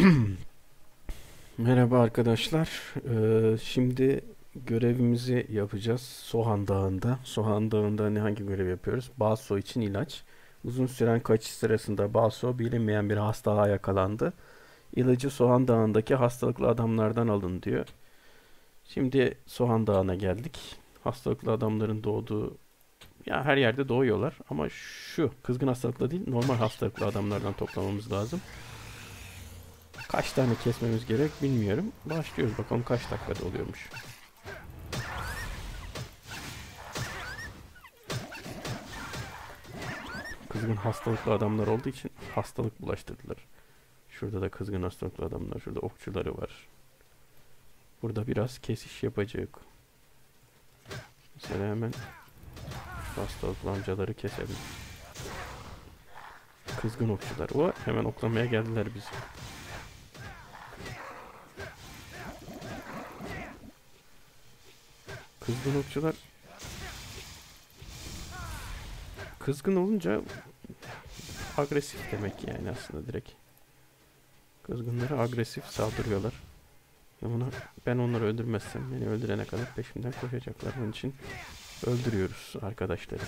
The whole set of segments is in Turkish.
Merhaba arkadaşlar. Şimdi görevimizi yapacağız Soğan Dağı'nda. Soğan Dağı'nda hangi görev yapıyoruz? Balso için ilaç. Uzun süren kaçış sırasında Balso bilinmeyen bir hastalığa yakalandı. İlacı Soğan Dağı'ndaki hastalıklı adamlardan alın diyor. Şimdi Soğan Dağı'na geldik. Hastalıklı adamların doğduğu, ya her yerde doğuyorlar ama şu kızgın hastalıklı değil, normal hastalıklı adamlardan toplamamız lazım. Kaç tane kesmemiz gerek bilmiyorum. Başlıyoruz bakalım kaç dakikada oluyormuş. Kızgın hastalıklı adamlar olduğu için hastalık bulaştırdılar. Şurada da kızgın hastalıklı adamlar. Şurada okçuları var. Burada biraz kesiş yapacak. Mesela hemen şu hastalıklı amcaları keselim. Kızgın okçular. O hemen oklamaya geldiler bizi. Kızgın okçular kızgın olunca agresif demek yani aslında direkt. Kızgınlara agresif saldırıyorlar. Ben onları öldürmezsem beni öldürene kadar peşimden koşacaklar. Onun için öldürüyoruz arkadaşları.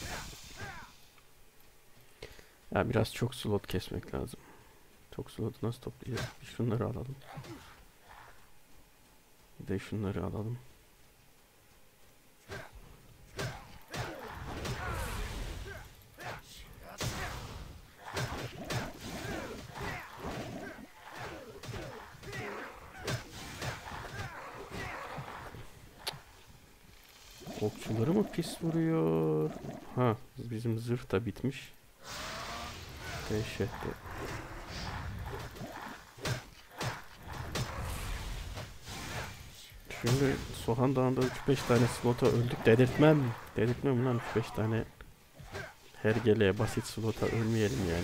Ya biraz çok slot kesmek lazım. Çok slotu nasıl toplayacağız? Bir şunları alalım. Bir de şunları alalım. Okçuları mı pis vuruyor? Ha, bizim zırh da bitmiş. Dehşetti. Şimdi Soğan Dağı'nda 3-5 tane slota öldük dedirtmem. Dedirtmem lan 3-5 tane hergeleye basit slota ölmeyelim yani.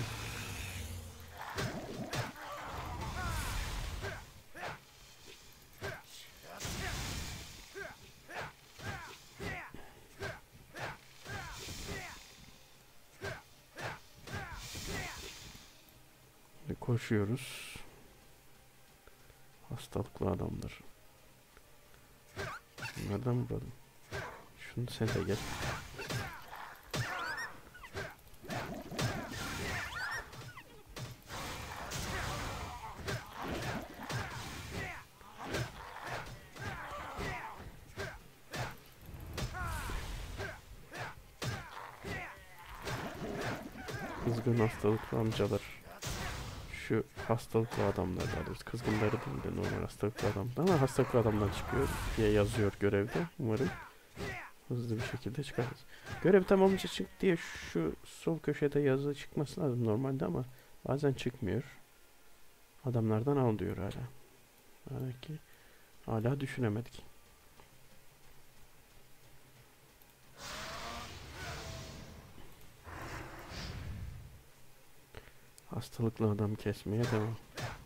Koşuyoruz. Hastalıklı adamlar. Bunlardan vuralım. Şunu sen de gel. Kızgın hastalıklı amcalar. Şu hastalıklı adamlar daha doğrusu. Kızgınları değil de normal hastalıklı adam. Ama hastalıklı adamdan çıkıyor diye yazıyor görevde. Umarım hızlı bir şekilde çıkarız. Görev tamamınca çık diye şu sol köşede yazı çıkması lazım normalde ama bazen çıkmıyor. Adamlardan al diyor hala. Belki hala düşünemedik. Hastalıklı adam kesmeye devam.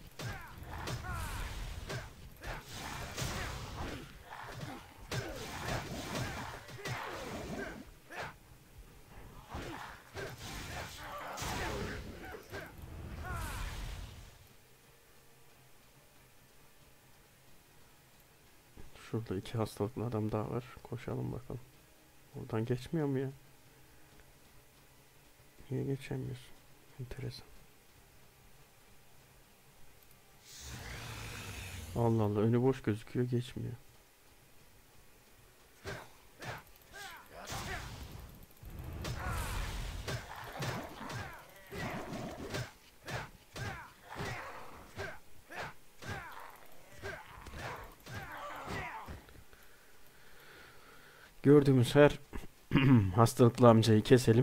Şurada iki hastalıklı adam daha var. Koşalım bakalım. Oradan geçmiyor mu ya? Niye geçemiyorsun? Enteresan. Allah Allah, önü boş gözüküyor, geçmiyor. Gördüğümüz her hastalıklı amcayı keselim.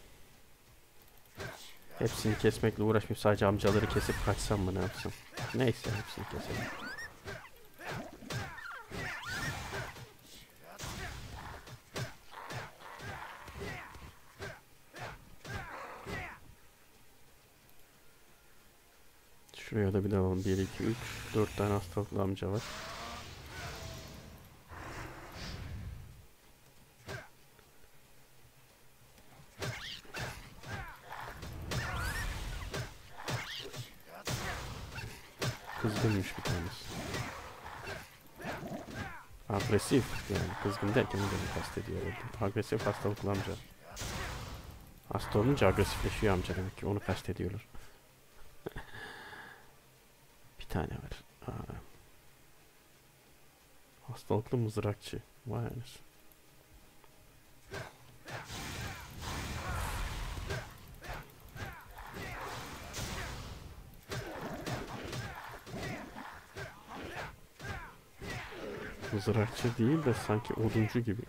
Hepsini kesmekle uğraşmayıp sadece amcaları kesip kaçsam mı, ne yapsam? Neyse, hepsini keselim. Şuraya da bir daha alalım. 1, 2, 3, 4 tane hastalıklı amca var. Kızgınmış bir tanesi. Agresif yani kızgın derken ne demek kastediyor herhalde. Agresif hastalıklı amca. Hasta olunca agresifleşiyor amca demek ki onu kastediyorlar. Bir tane var. Aa, hastalıklı mızrakçı. Vay anasını. Mızrakçı değil de sanki oduncu gibi.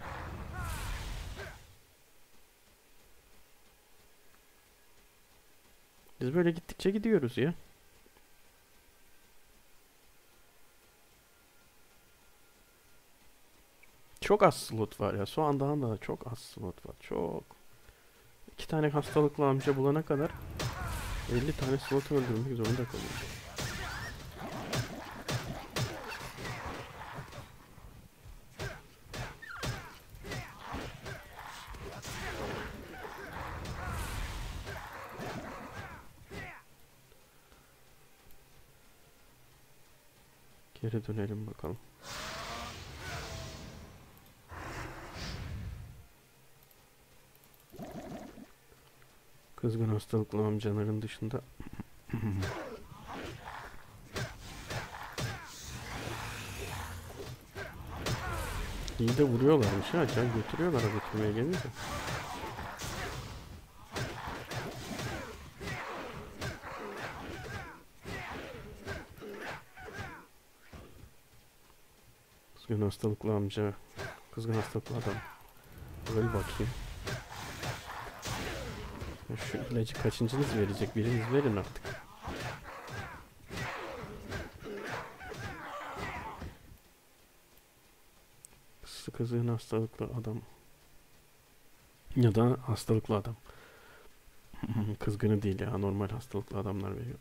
Biz böyle gittikçe gidiyoruz ya. Çok az slot var ya. Şu anda da çok az slot var. Çok. 2 tane hastalıklı amca bulana kadar 50 tane slot öldürmek zorunda kalıyoruz. Geri dönelim bakalım. Kızgın hastalıklı amcaların dışında iyi de vuruyorlarmış ha. Can götürüyorlar götürmeye gelince. Kızgın hastalıklı amca. Kızgın hastalıklı adam. Öl bakayım. Şu ilacı kaçıncınız verecek? Biriniz verin artık. Kızgın hastalıklı adam. Ya da hastalıklı adam. Kızgını değil ya. Normal hastalıklı adamlar veriyor.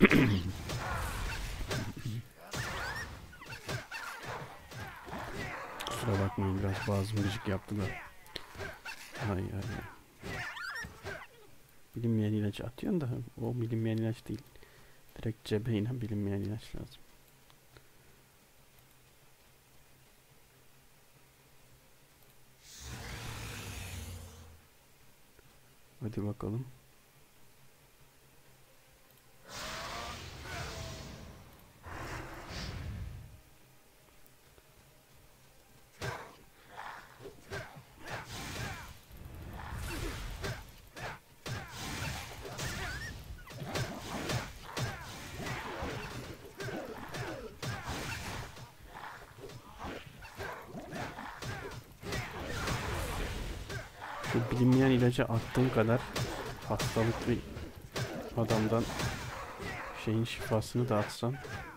Kusura bakmayın biraz boğazım gıcık yaptı da. Ay ay. Bilinmeyen ilacı atıyorsun da o bilinmeyen ilaç değil. Direkt cebe inen bilinmeyen ilaç lazım. Hadi bakalım. Şu bilinmeyen ilacı attığın kadar hastalıklı adamdan şeyin şifasını da atsan.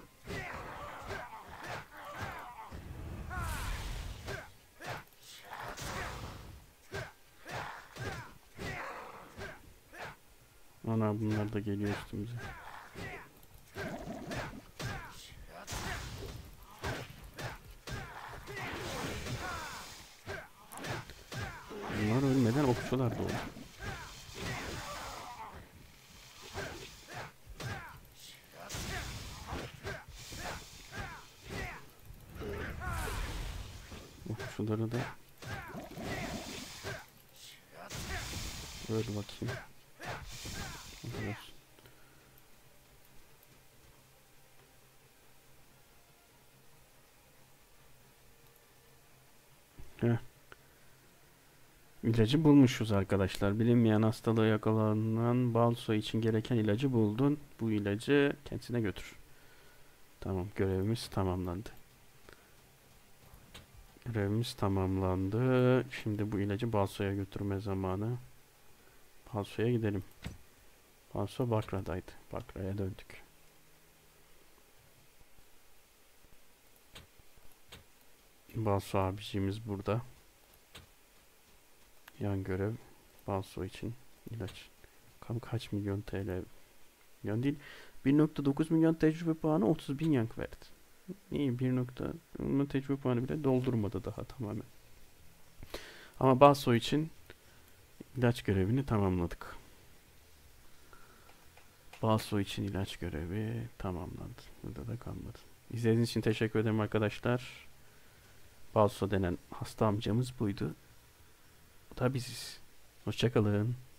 Ana bunlar da geliyor üstümüze. Bunlar ölmeden okçular da oldu. Okçuları da öl bakayım. Evet. Heh. İlacı bulmuşuz arkadaşlar. Bilinmeyen hastalığa yakalanan Balso için gereken ilacı buldun. Bu ilacı kendisine götür. Tamam, görevimiz tamamlandı. Görevimiz tamamlandı. Şimdi bu ilacı Balso'ya götürme zamanı. Balso'ya gidelim. Balso Bakra'daydı. Bakra'ya döndük. Balso abiciğimiz burada. Yan görev Balso için ilaç. Kaç milyon TL? Milyon değil. 1.9 milyon tecrübe puanı 30.000 yank verdi. İyi 1. Tecrübe puanı bile doldurmadı daha tamamen. Ama Balso için ilaç görevini tamamladık. Balso için ilaç görevi tamamlandı. Burada da kalmadı. İzlediğiniz için teşekkür ederim arkadaşlar. Balso denen hasta amcamız buydu. Bu da biziz. Hoşça kalın.